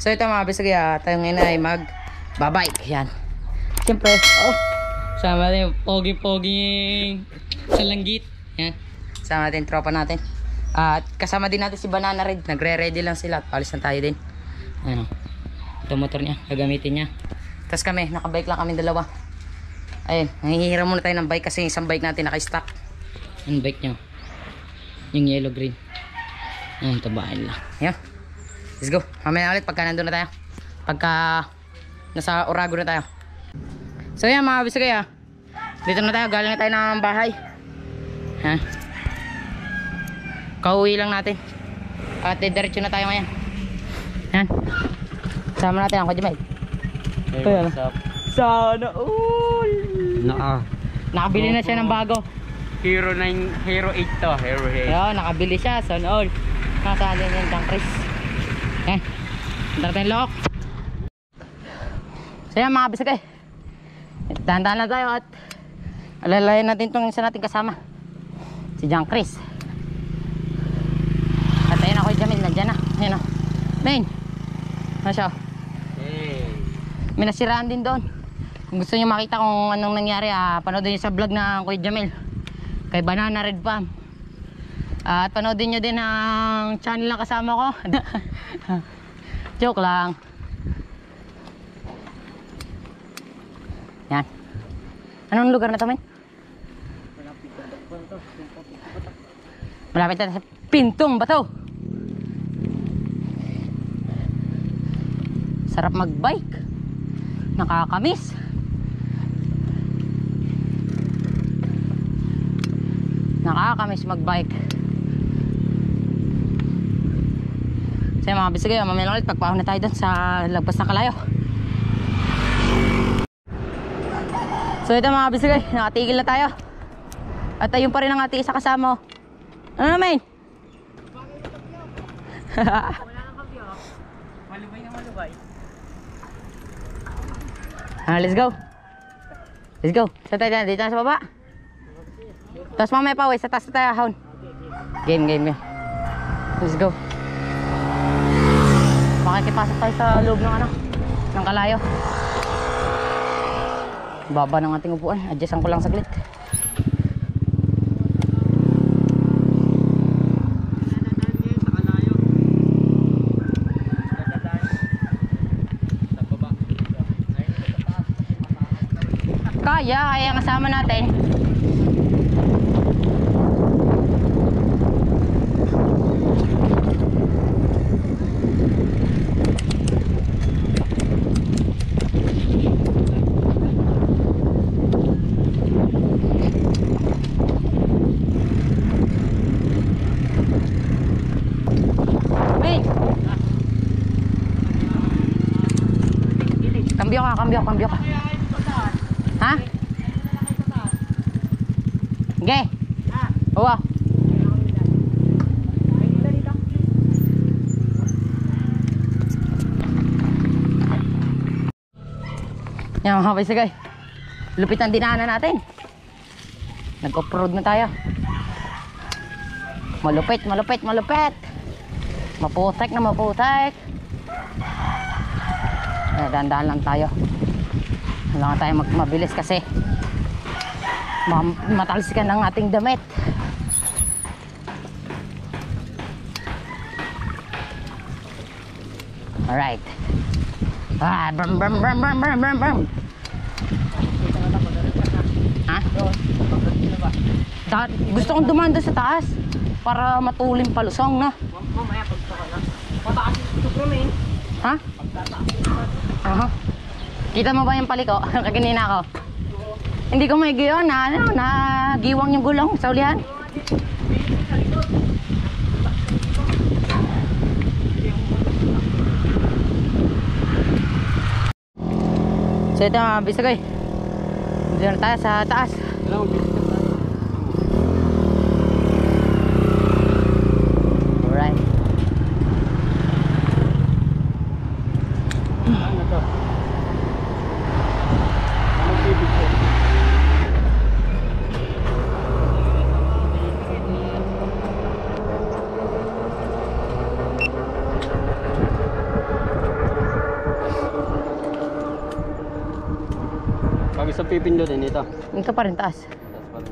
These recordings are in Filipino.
So ito mga bisagay, tayo ngayon ay mag-babike. Yan. Siyempre, sama natin yung pogi-poging salanggit. Yan. Sama natin tropa natin. At kasama din natin si Banana Red. Nagre-ready lang sila at palis na tayo din. Ano, ito motor niya, gagamitin niya. Tapos kami, nakabike lang kami dalawa. Ayun, nanghihira muna tayo ng bike kasi isang bike natin naka-stock. Yung bike niya, yung yellow green. Ayun, tabahin lang. Yan. Let's go. Mamaya ulit pagka nandun na tayo. Pagka nasa Orago na tayo. So yan mga bisagay, dito na tayo. Galing na tayo ng bahay. Ha? Kauwi lang natin. At diretso na tayo ngayon. Yan. Sama natin ang Kajimay. Hey, what's up? Sana all. Nakabili na siya ng bago. Hero 9, Hero 8 to. Hero 8. Ayun, nakabili siya. Sana all. Nasaan din yung Tang Chris. Yan. Tara tayong lock. So yan mga bisagay. Dahan-dahan na tayo at alalayan natin itong isa natin kasama. Si John Chris. At ayun ako yung Jamil. Nandyan na. Ayun o. Main. Ano siya? Hey. May nasiraan din doon. Kung gusto nyo makita kung anong nangyari, panoodin nyo sa vlog na Kuya Jamil kay Banana Red Farm. At panoodin nyo din ang channel na kasama ko. Joke lang. Yan. Anong lugar na to, men? Malapit na sa Pintong Bato. Sarap magbike. Nakakamiss. Nakakamiss magbike. So mga bisagay, mamaya lang ulit pagpahon na tayo dun sa lagpas ng Kalayo. So ito mga bisagay, nakatigil na tayo. At ayun pa rin ang ating isa kasama. Ano naman? Wala nang kabyo. Malubay na malubay. Let's go. Let's go. Saan tayo dyan? Dito na sa baba. Tapos mamaya pa, sa taas na tayo ahon. Game. Let's go. Makikipasok tayo sa loob ng ng Kalayo. Baba ng ating upuan. Adjustan ko lang saglit. Kaya ang kasama natin. Kambyo ka. Ha? Ge. Oo. Yan mga bisagay. Lupit ang dinaanan natin. Nag-off-road na tayo. Malupit. Maputek na maputek. Dahan-dahan lang tayo. Kailangan tayo mabilis kasi matalsikan ang ating damit. Alright. Brum. Ha? Gusto kong dumaan doon sa taas para matulim palusong na. Mamaya pagtaka na. Pataas yung Superman. Ha? Kita mo ba yung paliko? Kaganina ako. Hindi ko may giyon na giwang yung gulong sa ulihan. So ito mga bisagay. Dito na tayo sa taas. Alright. Ano to? Anong bibig ko? gusto pipindutin ito. Ito pa rin taas. Taas pa rin.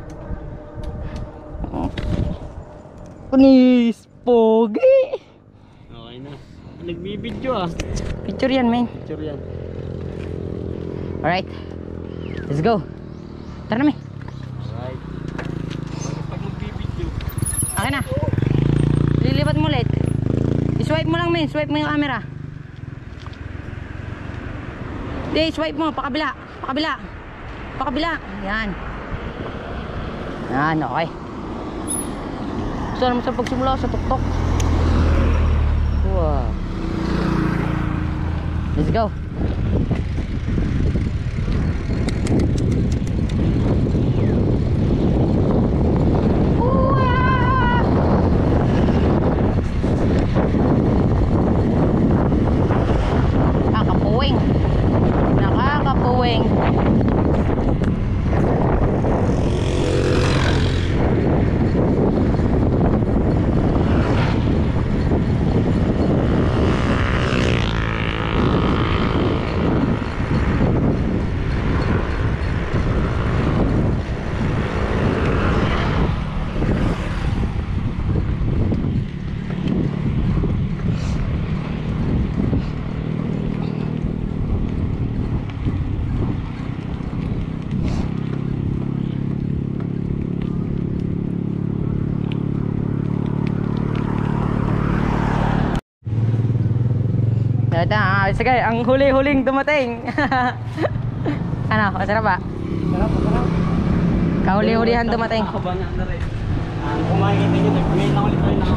Punis! Pogi! Okay na. Nagbibidyo ah. Picture yan, men. Picture yan. Alright. Let's go. Tara na, men. Alright. Pag magbibidyo. Okay na. Lilipat mo ulit. I-swipe mo lang, men. Swipe mo yung camera. Hindi, swipe mo. Pakabila. Pakabila. Pakabila. Yan. Yan, okay. Gusto naman sa pagsimula sa tuktok. Wow. Let's go. Nakakapuwing. Nakakapuwing. Sige, ang huli-huling dumating. Ano, masarap ba? Sarap. Kahuli-hulihan dumating. Nakakabanan na rin. Kung makikita nyo, nag-mail na ulit tayo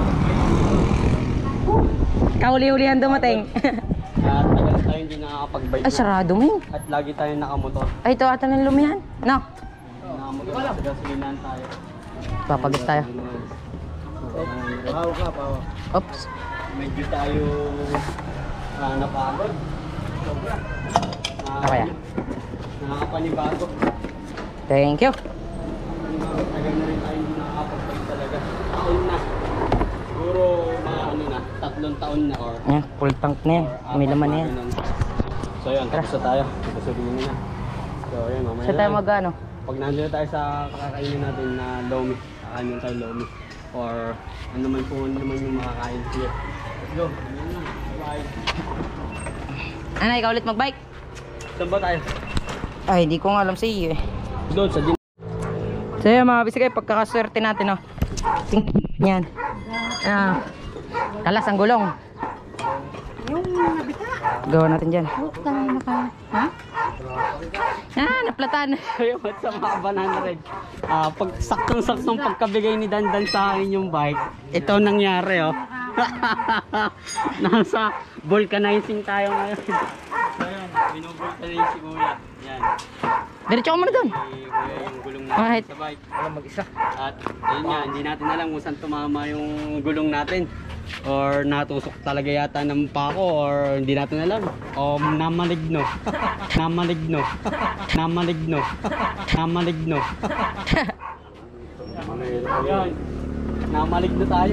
Kahuli-hulihan dumating. At tagal tayo hindi nakakapag-bike. Ay, sarado, men. At lagi tayo nakamotor. Ay, ito ata ng lumihan. No, Nakamaganda sa gasolinahan tayo. papagas tayo. Pahaw ka, pahaw. Oops. Medyo tayo napagod. Sobra. Okay. Nakakapanibago. Thank you. Tagal na rin tayo hindi nakakapag-bike talaga. Taon na. Siguro mga 3 taon na or Yan, full tank na yan. May laman na yan. So yun, tapos na tayo. Gasolina na. So yun, mamaya Saan tayo lang. mag-ano? Pag nandito tayo sa kakakainin natin na lomi, kakainin tayo lomi. Or ano man kung ano naman yung makakain here. Let's go. Yun na. Bye. Ano, ikaw ulit mag-bike? Saan ba tayo? Ay, hindi ko nga alam sa iyo eh. Doon sa din. So yan mga bisigay, pagkakaswerte natin oh. Yan. Kalas ang gulong. Gawa natin dyan. Ha? Naplatan. Kaya ba't sa mga banana red? Pag saktong-saktong pagkabigay ni Dandan sa akin yung bike, ito nangyari oh. Nasa vulcanizing tayo ngayon. So yun, binubulcanize si Kuya. Yan. Diretso ka muna doon. Kuya yung gulong Kahit natin sa bike. wala mag-isa. At yun nga, hindi natin alam kung saan tumama yung gulong natin. Or natusok talaga yata ng pako or hindi natin alam. O namaligno. Namaligno. Namaligno. Namaligno. Ayan. Namaligno tayo.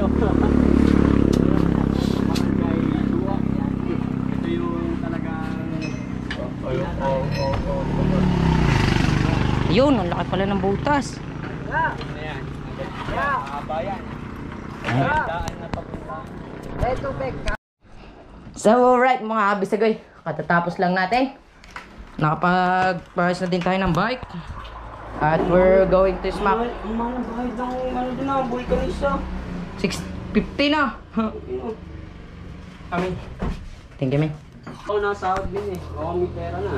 Ito yung talagang Yun, ang laki pala ng butas. ayan. Mahaba yan. Daan na papunta. So right mga kabisagoy, katatapos lang natin. Nakapag-price na din tayo ng bike. At we're going to SMAP. Ang mga bahay ng ano din na, vulcanisa. 650 na. Kami. Thank you, man. Oo, nasahod din eh. Oo, may pera na.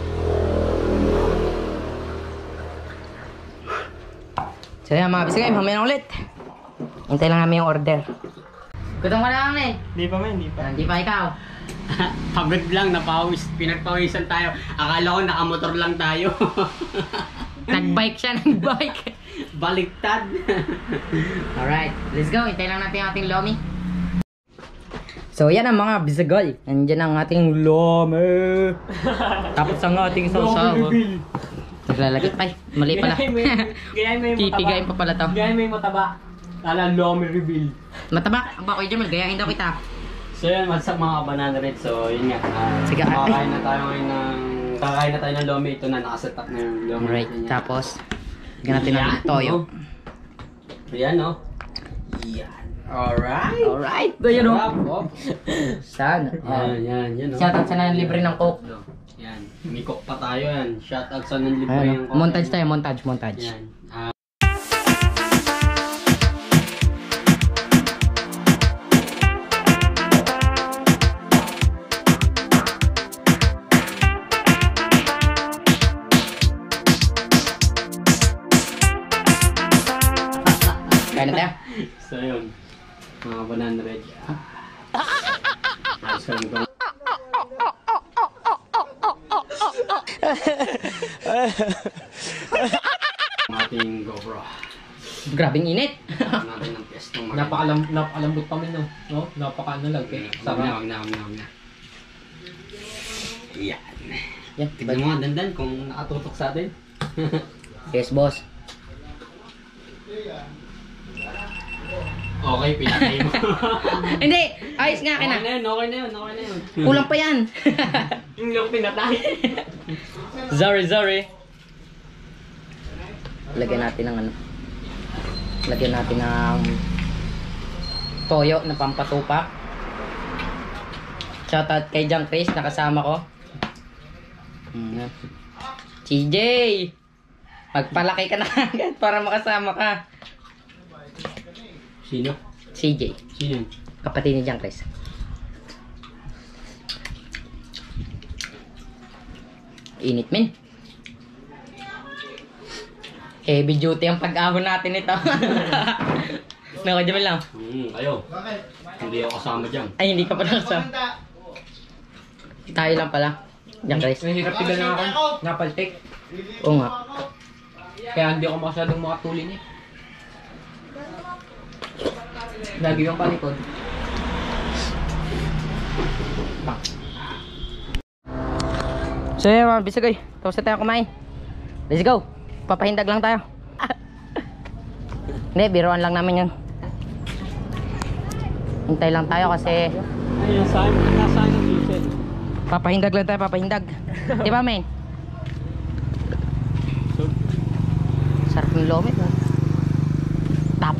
So yan mga bisigay, mamaya na ulit. Hintay lang namin yung order. Gutom ka na lang eh. Hindi pa man, hindi pa. Hindi pa ikaw. Pagod lang, napawis. Pinagpawisan tayo. Akala ko nakamotor lang tayo. Nag-bike siya, nag-bike. Baliktad. Alright, let's go. Hintay lang natin yung ating lomi. So yan ang mga bisigay. Nandiyan ang ating lomi. Tapos ang ating sausaw. Naglalagay. Ay, mali pala. Gayahin mo yung mataba. Titigayin pa pala to. Gayahin mo yung mataba. Lala, lomi reveal. Mataba. Aba, Kuya Jamil, gayahin daw kita. So yun, what's up mga banana red? So yun nga. Sige, Makakain na tayo ngayon ng Magkakain na tayo ng lomi. Ito na, nakaset up na yung lomi. Alright, natin yan. tapos lagyan natin ng toyo. Ayan, no? Yan. Alright. Alright, yun o. Sarap, oh. Sana. Yan, no? Shoutout sa nang libre ng coke. Yan. May cook pa tayo yan. Shoutout sa nang libre Ayun, yung oh. Montage tayo, montage. Yan. Kaya na tayo. So yun, mga 100. Ayos ka lang ito. Ang ating GoPro. Grabing init. Ang natin ng piyestong maganda. Napakalambot kami no. No? Napaka-analag eh. Wag na. Yan. Yan, Tignan mo nga dandan kung nakatutok sa atin. yes, boss. Okay, pinatay mo. Hindi, ayos nga akin Okay na yun. Kulang pa yan. Yung lang pinatay. Sorry. Lagyan natin ng ano. Lagyan natin ng toyo na pampatupak. Shoutout kay Jang Chris, nakasama ko. CJ! Magpalaki ka na agad para makasama ka. Sino? CJ, Sino? kapatid ni Jang Chris. Init min. Heavy duty ang pag-ahon natin ito. Nakadyaman lang. Ayo. Hindi ako kasama dyan. Ay, hindi ka pa nakasama. Tayo lang pala. Jang Chris. Nahirap tigal na ako. Napaltik. Oo nga. Kaya hindi ako masyadong makatulin eh. Lagi yung palikod. So yun mga bisagay, tapos na tayo kumain. Let's go. Papahindag lang tayo. Hindi, biruan lang namin yun. Hintay lang tayo kasi Ay, nasaan yung diesel? papahindag lang tayo, papahindag. Di ba men? Sarap ng lomit. Tap.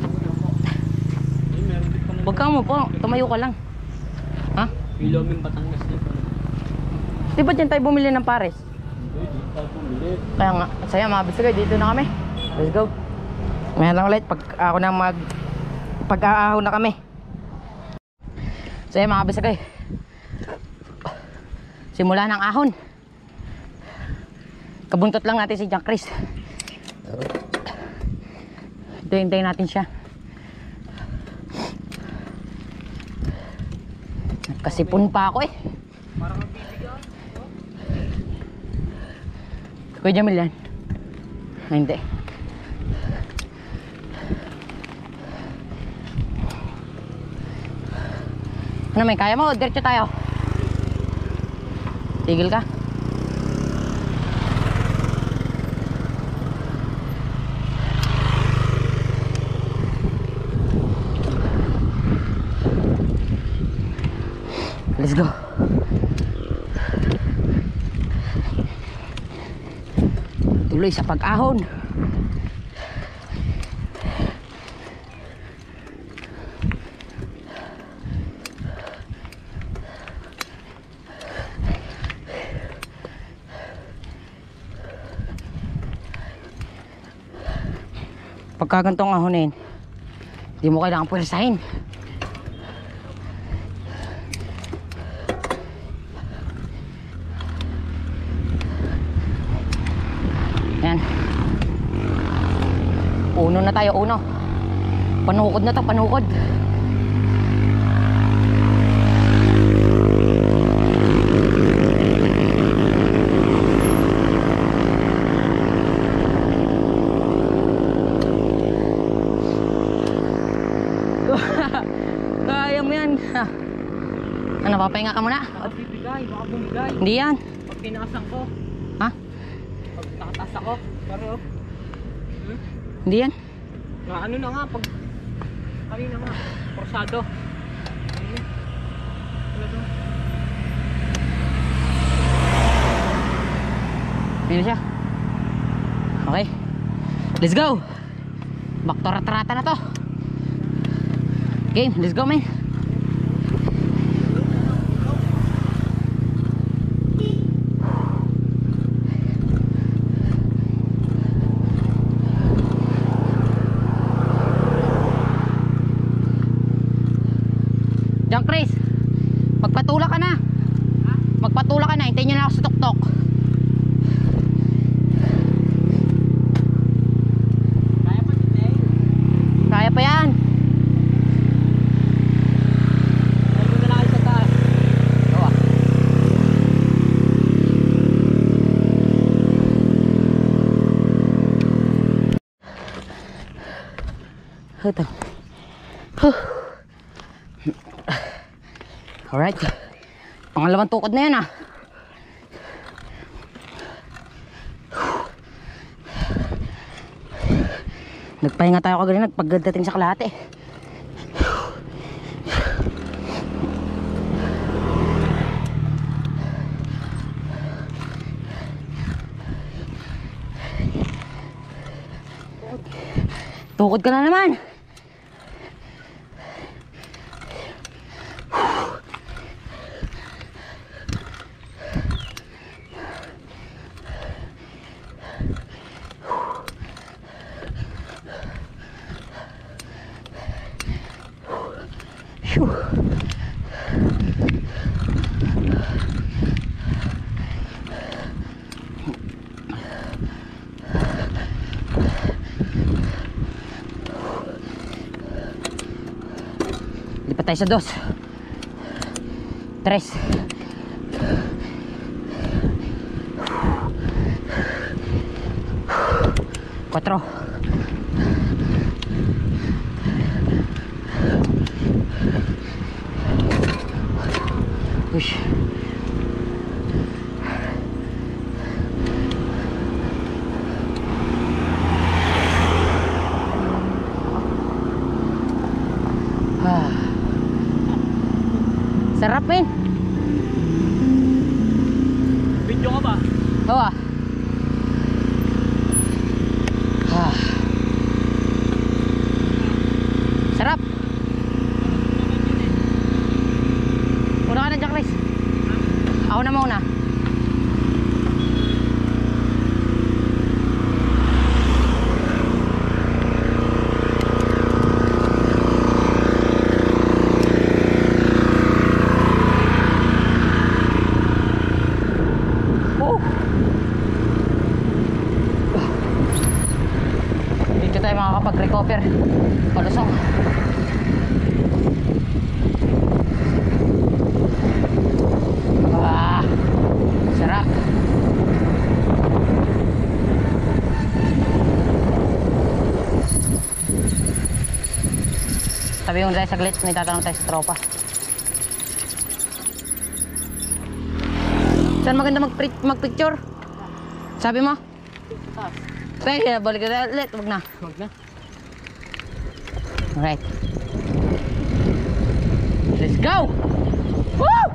Huwag ka mo po, tumayo ka lang. Ha? Iloming Batangas dito. Di ba dyan tayo bumili ng pares? Kaya nga, saya mga bisagay, dito na kami. Let's go. Ngayon lang ulit, pag ako na pag-aahaw na kami. Saya mga bisagay. Simula ng ahon. Kabuntot lang natin si Jang Chris. Hintayin natin siya. Kasipon pa ako eh. Kuya Jamil yan. Ay, hindi. Ano may kaya mo? Diretso tayo. Tigil ka. Let's go. Tuloy sa pag-ahon. Pagka gantong ahonin, hindi mo kailangan pwersahin. Yan. Uno na tayo, uno. Panukod na to, panukod. Kaya mo yan. Ano, papahinga ka muna? Baka bibigay, baka bumigay. Hindi yan. Pag tinaasan ko, Ha? pag tataas ako, pero Hindi yan. na ano na nga, pag kanina nga, forsado. Ayun. Wala doon. Ayun na siya. Okay. Let's go. Back to Ratrata na to. Game, let's go man. Diyan Chris, magpatula ka na. Magpatula ka na, hintayin nyo na ako sa tuktok. Kaya pa yan. Ito. Alright. Pangalawang tukod na yan ah. Nagpahinga tayo kagaling pagdating sa kalahati. Tukod ka na naman. Phew. Lipat tayo sa 2 3 4 push. Sarap men. Video ka ba? Oo ah. Sarap. Una ka na dyan Chris. Ako na mauna. Dito tayo makakapag-recover. Palusong. Sarap. Sabi yung tayo saglit, may tatanong tayo sa tropa. Saan maganda mag-picture? Sabi mo? Sige, balik ka ulit. Wag na. Wag na. Alright. Let's go! Woo!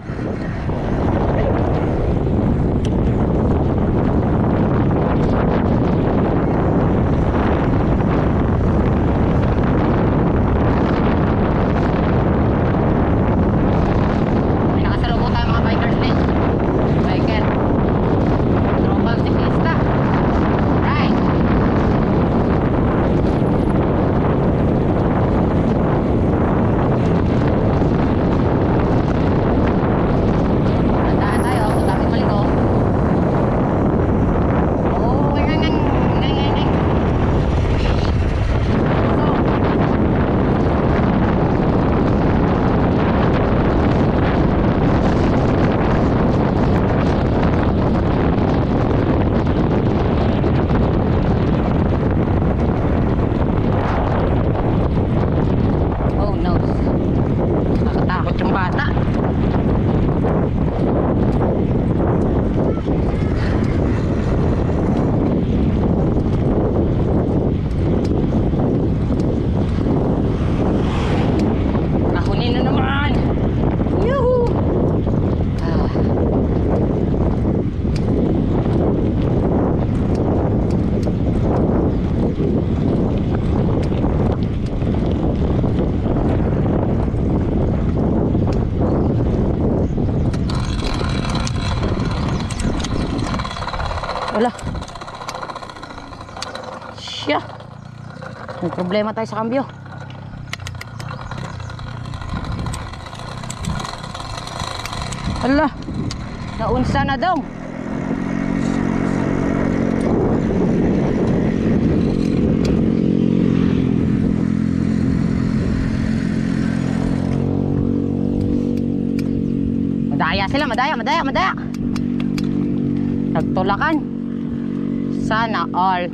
May nakasalubong tayo mga bikers din. Biker. Tropang siklista. Right. May problema tayo sa kambyo. Hala, naunsa na daw. Madaya sila, madaya. Nagtulakan. Sana all.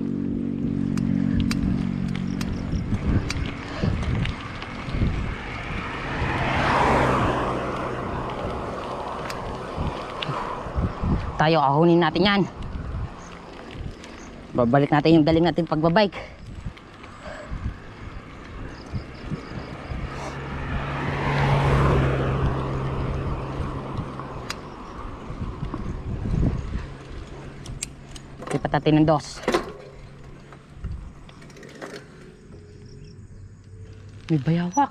Tayo, ahunin natin yan. Babalik natin yung galing natin pagbabike. Lipat natin ng dos. May bayawak.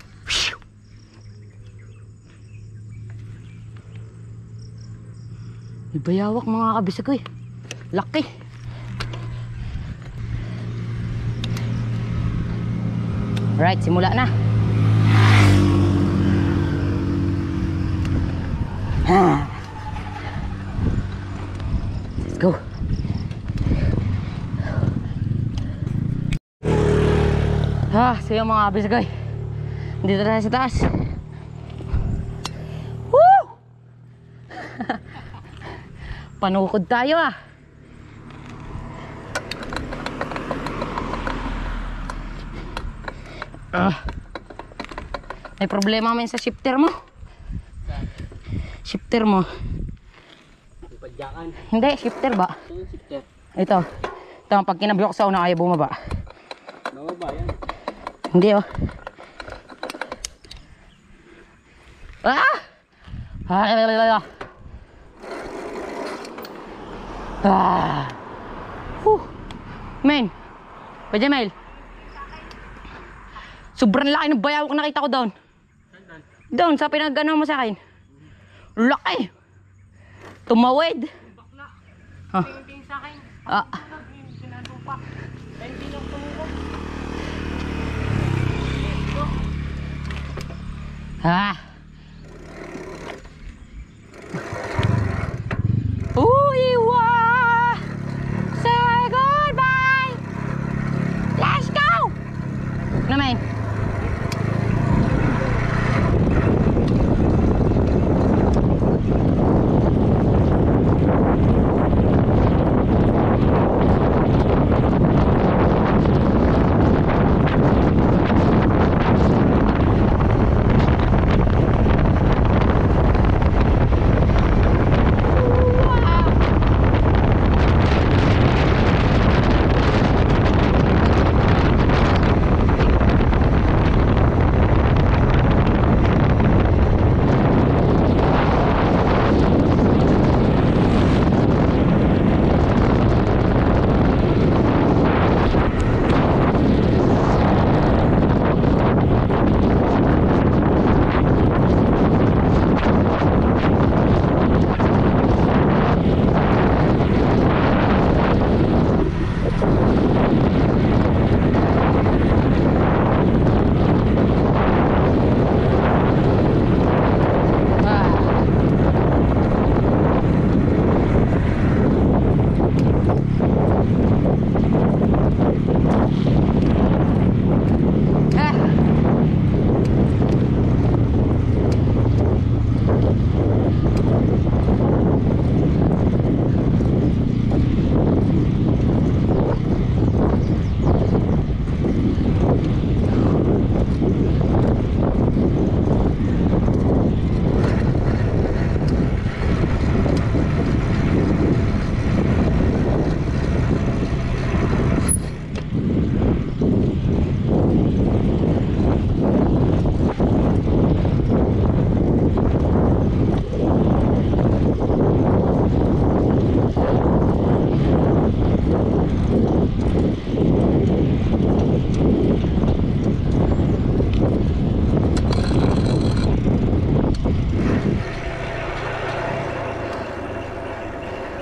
May bayawak mga kabisagoy. Laki. Alright, simula na. Let's go. So yung mga kabisagoy, dito tayo sa taas. Woo! Panukod tayo ah. May problema man sa shifter mo. Shifter mo. Padyakan. Hindi, shifter ba? Saan yung shifter? Ito. Ito, pag kinabiyok sa una ayaw bumaba. Bababa yan. Hindi oh. Ah! Men. Pwede Mel. Sobrang laki ng bayawak na nakita ko doon. Doon sa pinag-ano mo sa akin. Laki. Tumawid. Bakla. Tingin sa akin. Ah. Sinadupak. Dahil hindi lang tumulong. Ah. Uiwa. Say goodbye. Let's go. Naman.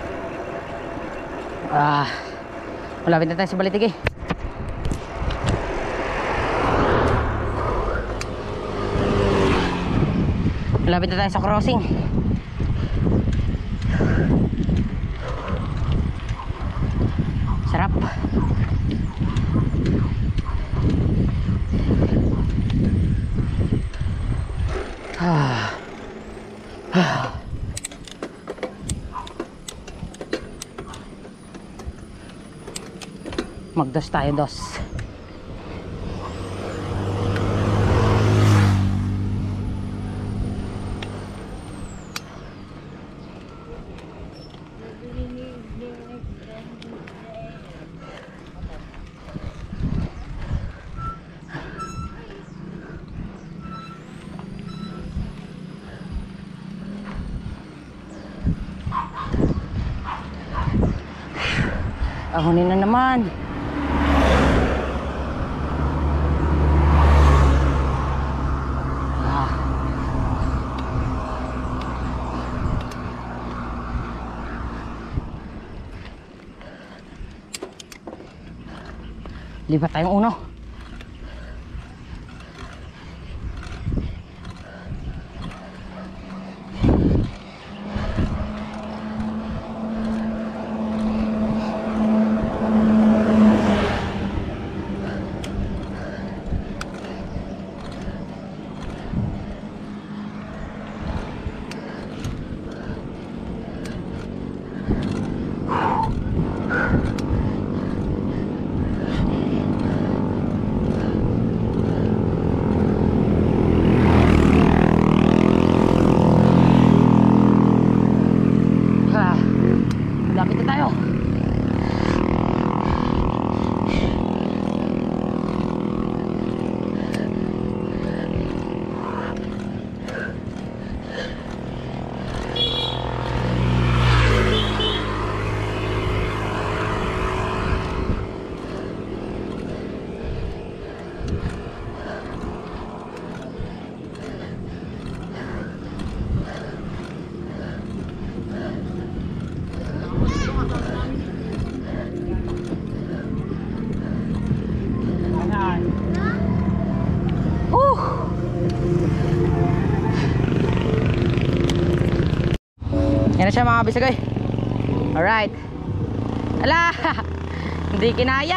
Malapit na tayo sa Balitige. Malapit na tayo sa crossing. Sarap. Magdos tayo, dos. Ahonin na naman. Lipat tayong uno. Lapit na tayo. Yan na siya mga bisagay. Alright. Ala, hindi kinaya.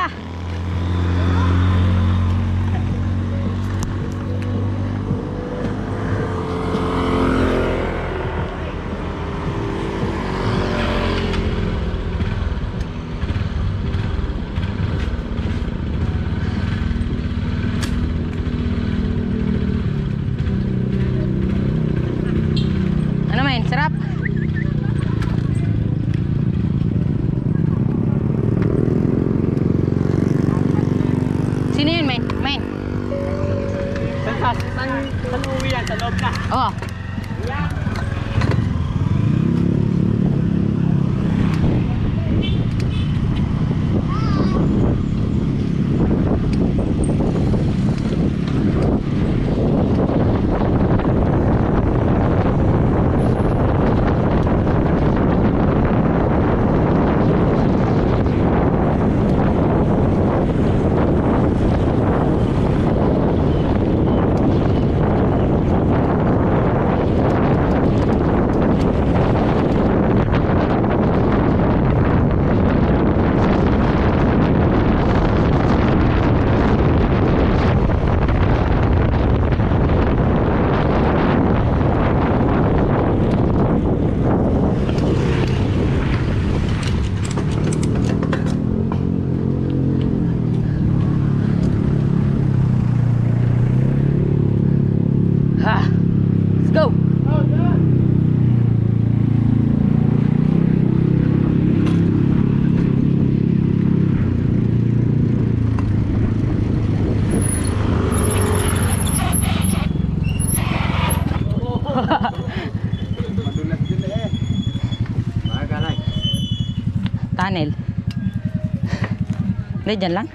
Ano men, sarap. Sino yun, men? Men? Saan uwi yan? Sa loob na. Oo. Let's go. Madulas din eh. Magalay. Tunnel. Hindi, dyan lang.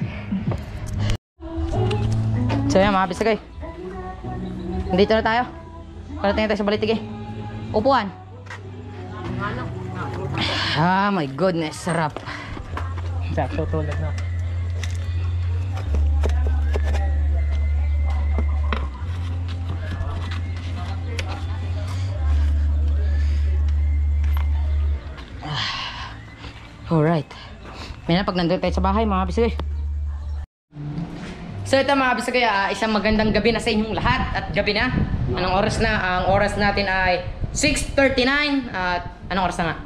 So yan mga bisagay. Dito na tayo. Parating tayo sa Balitige. Upuan. Ah, my goodness, sarap. Sakto tulad na. Alright. May na pag nandun tayo sa bahay mga bisagay. So ito mga bisagay, isang magandang gabi na sa inyong lahat. At gabi na. Anong oras na? Ang oras natin ay 6:39. At anong oras na nga?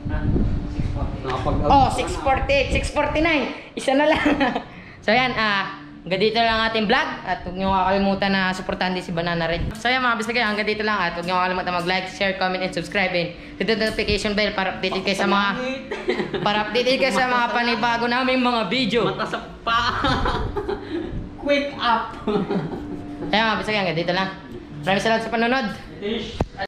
Oh, 6:48, 6:49. Isa na lang. So yan, hanggang dito lang ang ating vlog. At huwag niyo kakalimutan na supportahan din si Banana rin. So yan mga bisagay, hanggang dito lang. At huwag niyo kakalimutan mag-like, share, comment, and subscribe. And hit the notification bell para updated kayo sa mga panibago naming mga video. Mata sa pa. Quick up. Kaya mga bisagay, hanggang dito lang. Maraming salamat sa panonood.